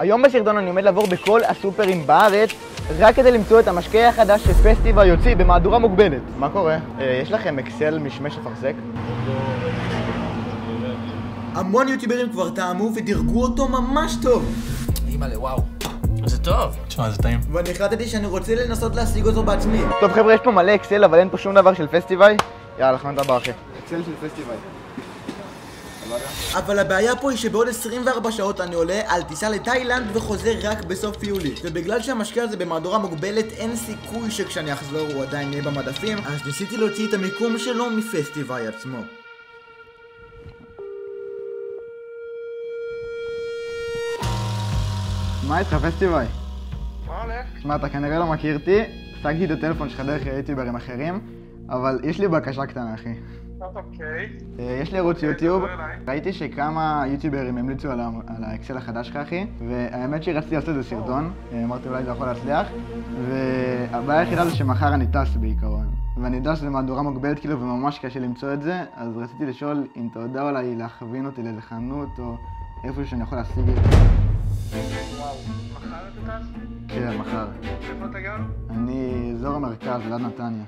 היום בסרטון אני עומד לעבור בכל הסופרים בארץ רק כדי למצוא את המשקה החדש שפסטיבל יוציא במהדורה מוגבלת. מה קורה? יש לכם אקסל משמש לפרסק? המון יוטיוברים כבר טעמו ודירגו אותו ממש טוב. אימא'לה, וואו. זה טוב. תשמע, זה טעים. ואני החלטתי שאני רוצה לנסות להשיג אותו בעצמי. טוב חבר'ה, יש פה מלא אקסל אבל אין פה שום דבר של פסטיבל. יאללה, חמד הבא אחי. אקסל של פסטיבל. אבל הבעיה פה היא שבעוד 24 שעות אני עולה על טיסה לתאילנד וחוזר רק בסוף יולי. ובגלל שהמשקה הזה במהדורה מוגבלת אין סיכוי שכשאני אחזור הוא עדיין יהיה במדפים, אז ניסיתי להוציא את המיקום שלו מפסטיבל עצמו. מה איתך פסטיבל? מה הולך? שמע, אתה כנראה לא מכיר אותי, השגתי את הטלפון שלך דרך יוטיוברים אחרים, אבל יש לי בקשה קטנה אחי. אוקיי. יש לי ערוץ יוטיוב, ראיתי שכמה יוטיוברים המליצו על האקסל החדש שלך אחי, והאמת שרציתי לעשות איזה סרטון, אמרתי אולי זה יכול להצליח, והבעיה היחידה זה שמחר אני טס בעיקרון, ואני יודע שזה מהדורה מוגבלת כאילו וממש קשה למצוא את זה, אז רציתי לשאול אם אתה יודע אולי להכווין אותי לאיזה חנות או איפה שאני יכול להשיג את זה. וואו, מחר אתה טס? כן, מחר. איפה אתה גר? אני אזור המרכז, ליד נתניה.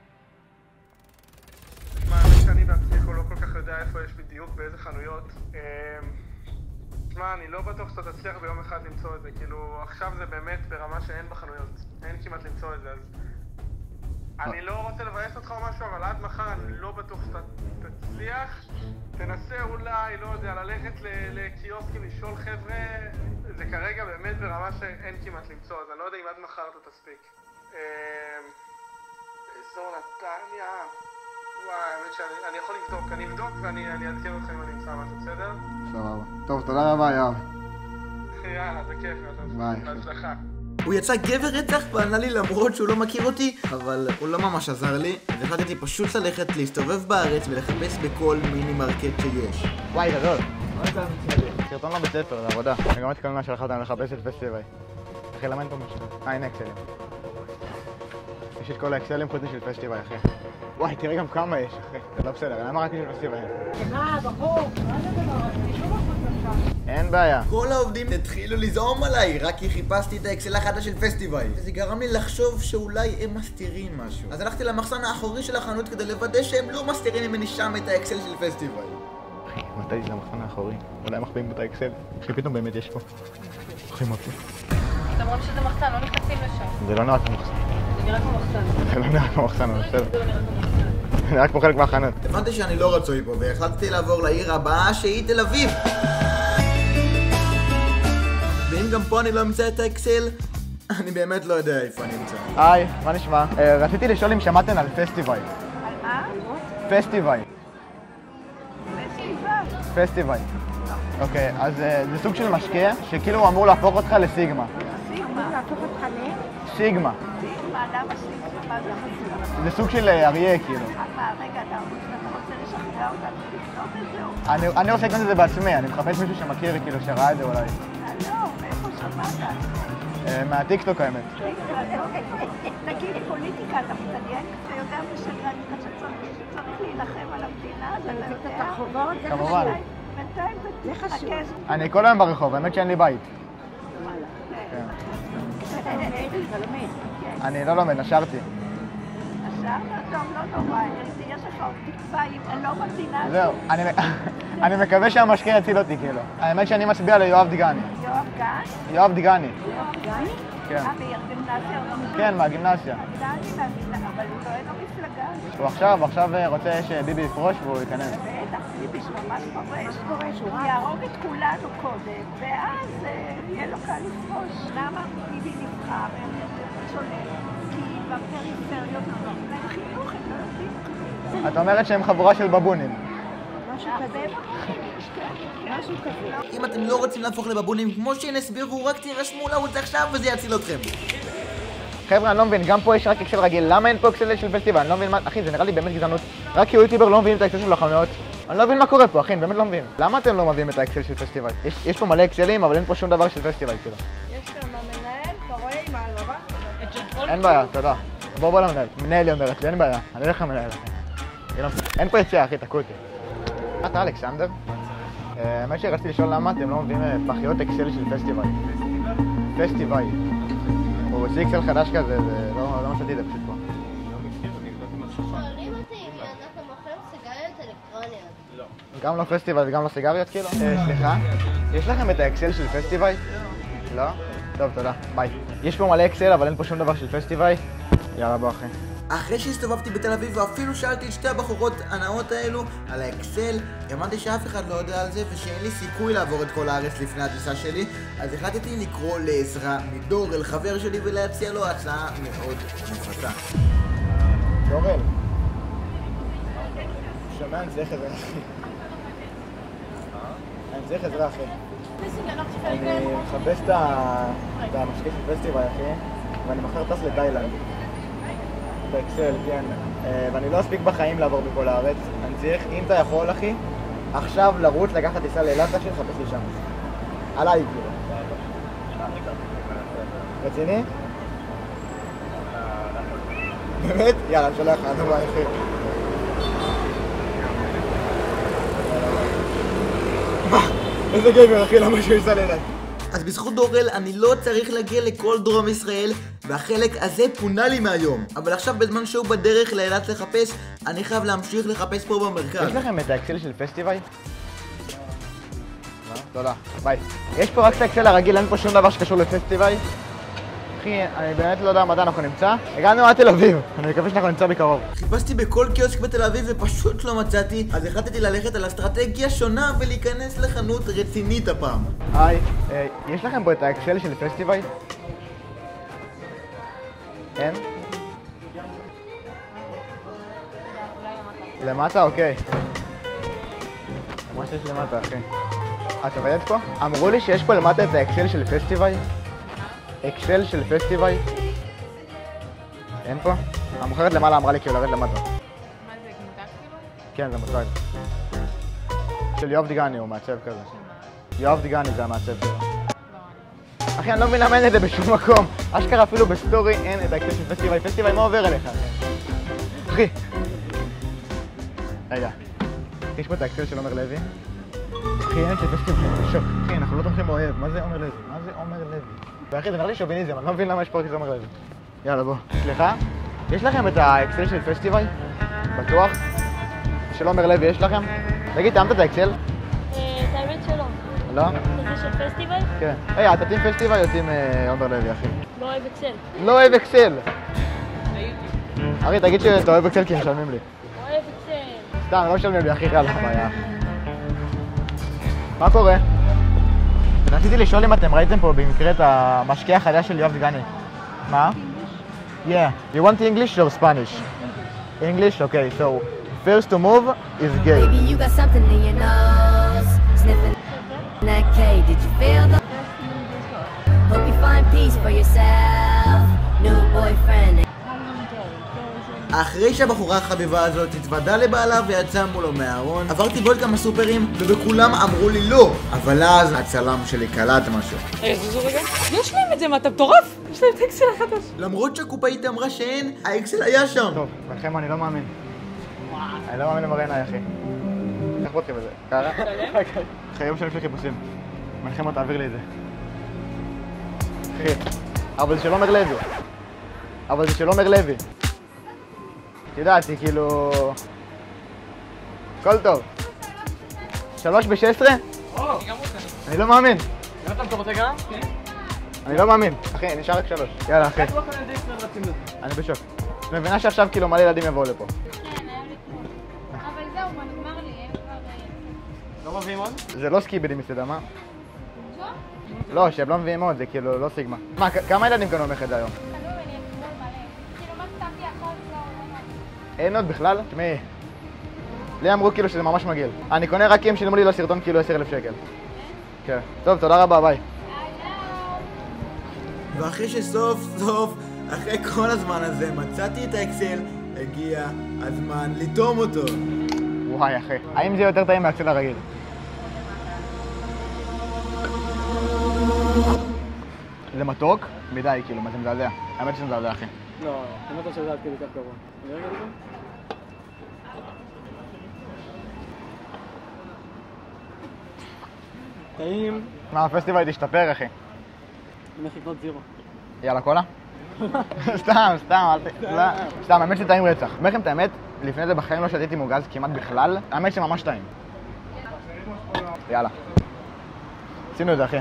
תשמע, האמת שאני בעצמי לא כל כך יודע איפה יש בדיוק, באיזה חנויות. תשמע, אני לא בטוח שאתה תצליח ביום אחד למצוא את זה, כאילו עכשיו זה באמת ברמה שאין בחנויות, אין כמעט למצוא את זה, אז אני לא רוצה לבאס אותך או משהו, אבל עד מחר אני לא בטוח שאתה תצליח. תנסה אולי, לא יודע, ללכת לקיוסקים, לשאול חבר'ה, זה כרגע באמת ברמה שאין כמעט למצוא, אז אני לא יודע אם עד מחר אתה תספיק. באזור נתניה, וואי, האמת שאני יכול לבדוק, אני אבדוק ואני אעדכן אותך אם אני אמצא משהו, בסדר? סבבה. טוב, תודה רבה יואב. יאללה, זה כיף, ביי. בהצלחה. הוא יצא גבר רצח וענה לי למרות שהוא לא מכיר אותי, אבל הוא לא ממש עזר לי, והחלטתי פשוט ללכת להסתובב בארץ ולחפש בכל מיני מרקט שיש. וואי, גדול. סרטון לבית ספר, לעבודה. אני גם מתכוון שלך אותנו לחפש את פסטיבל. אחי, למה אין פה משהו? הנה אקסלים. יש את כל האקסלים חוץ של פסטיבל, אחי. וואי, תראה גם כמה יש, אחי. זה לא בסדר, למה רק יש פסטיבל? בחור, מה זה דבר? תשאו בחוץ עכשיו. אין בעיה. כל העובדים התחילו לזעום עליי, רק כי חיפשתי את האקסל החדש של פסטיבל. וזה גרם לי לחשוב שאולי הם מסתירים משהו. אז הלכתי למחסן האחורי של החנות כדי לוודא שהם לא מסתירים ממני שם את האקסל של פסטיבל. אחי, מתי זה המחסן האחורי? אולי הם מחביאים את האקסל? אחי, פתאום באמת יש פה. אחי, מה פה? אתם אומרים שזה מחסן, לא נכנסים לשם. זה לא נראה כמו מחסן. זה נראה כמו מחסן. זה לא נראה כמו מחסן, אבל בסדר. זה לא נראה כמו מחסן. זה נראה כמו חלק מהחנות. הבנתי שאני לא רצוי פה, והחלטתי לעבור לעיר הבאה שהיא תל אביב. ואם גם פה אני לא אמצא את האקסל, אני באמת לא יודע איפה אני אמצא. היי, מה נשמע? רציתי לשאול אם שמעתם על פסטיבל. על מה? פסטיבל. פסטיבל. אוקיי, אז זה סוג של משקה שכאילו הוא אמור להפוך אותך לסיגמה. סיגמה. להפוך אותך סיגמה. סיגמה, למה סיגמה? מה זה חסר? זה סוג של אריה כאילו. מה, רגע, אתה רוצה לשכנע אותנו לקנות את זה? אני רוצה לקנות את זה בעצמי, אני מחפש מישהו שמכיר כאילו שראה את זה אולי. לא, מאיפה שמעת? מהטיקטוק האמת. נגיד פוליטיקה, אתה מתעניין? אתה יודע בשגרנית שצריך להילחם על המדינה, אתה יודע? כמובן. בינתיים זה תתרכז. אני כל היום ברחוב, האמת שאין לי בית. אני לא לומד, נשרתי. נשארת? טוב, לא נורא, יש לך עוד תקווה אם אני לא במדינה הזו. זהו, אני מקווה שהמשקה יציל אותי כאילו. האמת שאני מצביע ליואב דגני. יואב גן? יואב דגני. יואב גני? כן. מהגימנסיה או לא? כן, מהגימנסיה. דני מהגימנסיה, אבל הוא לא אין לו מפלגה. הוא עכשיו רוצה שביבי יפרוש והוא ייכנס. בטח, ביבי שממש פורש. הוא יהרוג את כולנו קודם, ואז יהיה לו קל לפרוש. למה ביבי נבחר? שולט. כי בפריפריות לא נותנים להם חינוך, הם לא יודעים. את אומרת שהם חבורה של בבונים. משהו כזה. משהו כזה. אם אתם לא רוצים להפוך לבבונים כמו שהן הסבירו, רק תירשמו לערוץ עכשיו וזה יציל אתכם. חבר'ה, אני לא מבין, גם פה יש רק אקסל רגיל, למה אין פה אקסל של פסטיבל? אני לא מבין מה, אחי, זה נראה לי באמת גזענות. רק כי יוטיובר לא מביאים את האקסל של החנויות. אני לא מבין מה קורה פה, אחי, אני באמת לא מבין. למה אתם לא מביאים את האקסל של פסטיבל? יש פה מלא אקסלים, אבל אין פה שום דבר של פסטיבל, כאילו. יש כאן המנהל, אתה רואה עם העלבה? אין בעיה, תודה. בוא למנהל. מנהל היא אומרת לי, אין בעיה. אני אלך למנהל, אחי. אין פה יציאה, אחי, תקעו אותי. אתה אלכסנדר? האמת שרציתי לשאול למה אתם לא מביאים פחיות אקסל של פסטיבל. פסטיבל. הוא הוציא אקסל חדש כזה, ולא מצאתי את זה פשוט פה. שואלים אותי אם אנחנו מוכרים סיגריות אלקטרוניות. לא. גם לא פסטיבל וגם לא סיגריות כאילו? סליחה? יש לכם את האקסל של פסטיבל? לא? טוב, תודה. ביי. יש פה מלא אקסל, אבל אין פה שום דבר של פסטיבל. יאללה, בוא אחי. אחרי שהסתובבתי בתל אביב ואפילו שאלתי את שתי הבחורות הנאות האלו על האקסל, האמנתי שאף אחד לא יודע על זה ושאין לי סיכוי לעבור את כל הארץ לפני הטיסה שלי, אז החלטתי לקרוא לעזרה מדורל, חבר שלי, ולהציע לו הצעה מאוד מפתה. דורל. שומע, אני צריך עזרה אחי. אני צריך עזרה אחי. אני מחפש את המשקיע של פסטיבל אחי, ואני מחר טס לתאילנד. באקסל, כן. ואני לא אספיק בחיים לעבור בכל הארץ. אני צריך, אם אתה יכול אחי, עכשיו לרוץ, לקחת טיסה לאילת אחי, לחפש לי שם. עליי כאילו. רציני? באמת? יאללה, אני שולח לך, אני לא אחי. מה? איזה גבר אחי, למה שהוא ייסע לאילת? אז בזכות דורל אני לא צריך להגיע לכל דרום ישראל, והחלק הזה פונה לי מהיום. אבל עכשיו בזמן שהוא בדרך לאילת לחפש, אני חייב להמשיך לחפש פה במרכז. יש לכם את האקסל של פסטיבל? תודה, ביי. יש פה רק את האקסל הרגיל, אין פה שום דבר שקשור לפסטיבל. אחי, אני באמת לא יודע מתי אנחנו נמצא. הגענו עד תל אביב, אני מקווה שאנחנו נמצא בקרוב. חיפשתי בכל קיוסק בתל אביב ופשוט לא מצאתי, אז החלטתי ללכת על אסטרטגיה שונה ולהיכנס לחנות רצינית הפעם. היי, יש לכם פה את האקסל של פסטיבל? אין? למטה? אוקיי. מה שיש למטה, אחי. את עובדת פה? אמרו לי שיש פה למטה את האקסל של פסטיבל. אקסל של פסטיבל. אין פה? המוכרת למעלה אמרה לי כאילו לרד למטה. מה זה, מותג כאילו? כן, זה מותג. של יואב דגני, הוא מעצב כזה. יואב דגני זה המעצב שלו. אחי, אני לא מבין למה אין את זה בשום מקום. אשכרה אפילו בסטורי אין את האקסל של פסטיבל. פסטיבל, מה עובר אליך? אחי. רגע. יש פה את האקסל של עומר לוי? אחי, אין את זה פסטיבל. שוק. אחי, אנחנו לא תומכים באויב. מה זה עומר לוי? מה זה עומר לוי? ואחי, זה נראה לי שוביניזם, אני לא מבין למה יש פה את עומר לוי. יאללה, בוא. סליחה? יש לכם את האקסל של פסטיבל? בטוח? של עומר לוי יש לכם? תגיד, טעמת את האקסל? את האמת שלא. לא? זה של פסטיבל? כן. היי, אתה טים פסטיבל יוצאים עומר לוי, אחי. לא אוהב אקסל. לא אוהב אקסל! אחי, תגיד שאתה אוהב אקסל כי משלמים לי. אוהב אקסל. סתם, לא משלמים לי, אחי, יאללה, בעיה. מה קורה? רציתי לשאול אם אתם ראיתם פה במקרה את המשקיע החדש של יואב דגני. מה? Yeah. You want English or Spanish? English? Okay, so first to move is gay. Baby, you got something in your nose. Sniffing that K. Did you feel the? Hope you find peace for yourself. New boyfriend. אחרי שהבחורה החביבה הזאת התוודה לבעלה ויצאה מולו מהארון, עברתי בעוד כמה סופרים ובכולם אמרו לי לא, אבל אז הצלם שלי קלט משהו. זוזו רגע. יש להם את זה, מה אתה מטורף? יש להם את האקסל החדש. למרות שהקופאית אמרה שאין, האקסל היה שם. טוב, לכם אני לא מאמין. אני לא מאמין למראיין, אחי. איך פותחים את זה? קרה? אחרי יום שנים של חיפושים. מנחם, תעביר לי את זה. אחי, אבל זה של עומר לוי. אבל זה של עומר לוי. ידעתי, כאילו... הכל טוב. 3:16? אני לא מאמין. אתה רוצה גם? כן. אני לא מאמין. אחי, נשאר רק 3. יאללה, אחי. אני בשוק. את מבינה שעכשיו כאילו מלא ילדים יבואו לפה. כן, היה לי כמו. אבל זהו, מה נגמר לי, אין כבר... לא מביאים עוד? זה לא סקיבידי מסעדה, מה? לא, שהם לא מביאים עוד, זה כאילו לא סיגמה. מה, כמה ילדים קנו ממך את זה היום? חלום, אני אקמול מלא. כאילו, מה כתבתי הכל, זהו, אין עוד בכלל? תשמעי. לי אמרו כאילו שזה ממש מגעיל. אני קונה רק כי הם שילמו לי לסרטון כאילו 10,000 שקל. כן. טוב, תודה רבה, ביי. ואחרי שסוף סוף, אחרי כל הזמן הזה, מצאתי את האקסל, הגיע הזמן לטעום אותו. וואי, אחי. האם זה יותר טעים מהאקסל הרגיל? זה מתוק? מדי, כאילו, מה זה מזעזע. האמת שזה מזעזע, אחי. לא, אני לא שזה עד כדי כך גרוע. אני רגע לזה? טעים. מה, הפסטיבל תשתפר, אחי. הולך לקנות זירו. יאללה, קולה? סתם, סתם, האמת שטעים רצח. אומר לכם את האמת, לפני זה בחיים לא שתיתי מוגז כמעט בכלל, האמת שממש טעים. יאללה. עשינו את זה, אחי.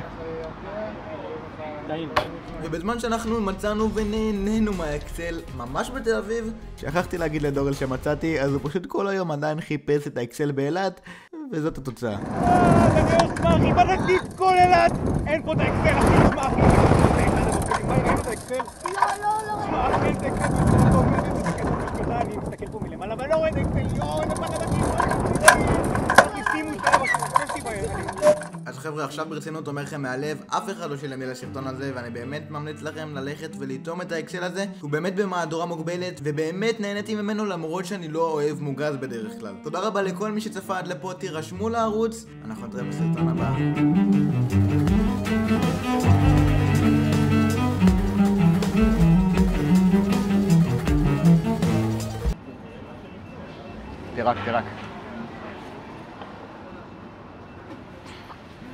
טעים. ובזמן שאנחנו מצאנו ונהנינו מהאקסל ממש בתל אביב, שכחתי להגיד לדורל שמצאתי, אז הוא פשוט כל היום עדיין חיפש את האקסל באילת, וזאת התוצאה. אחי, מה נגיד כל אילת? אין פה את האקסל, אחי, תשמע, אחי. מה, ראינו את האקסל? לא. תשמע, אחי, את האקסל, אני מסתכל פה מלמעלה, אבל לא רואה את האקסל, יואו, איזה פחד, אחי, שימו את זה, אז חבר'ה, עכשיו ברצינות אומר לכם מהלב, אף אחד לא שילם לי לסרטון הזה, ואני באמת ממליץ לכם ללכת ולטעום את האקסל הזה. הוא באמת במהדורה מוגבלת, ובאמת נהניתי ממנו למרות שאני לא אוהב מוגז בדרך כלל. תודה רבה לכל מי שצפה עד לפה, תירשמו לערוץ, אנחנו נתראה בסרטון הבא. תירק.